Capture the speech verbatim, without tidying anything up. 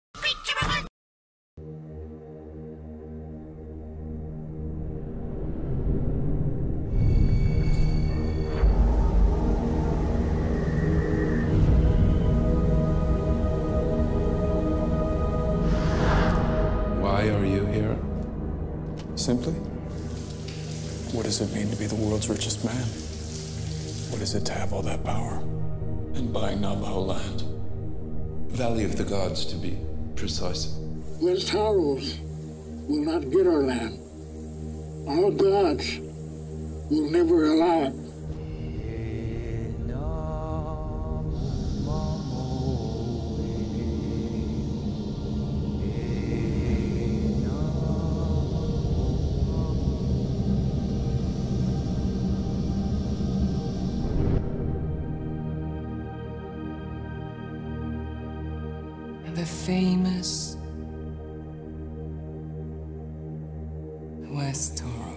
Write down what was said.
Why are you here? Simply, what does it mean to be the world's richest man? What is it to have all that power and buying not the whole land? Valley of the Gods, to be precise. West Taros will not get our land. Our gods will never allow it. The famous West Taros.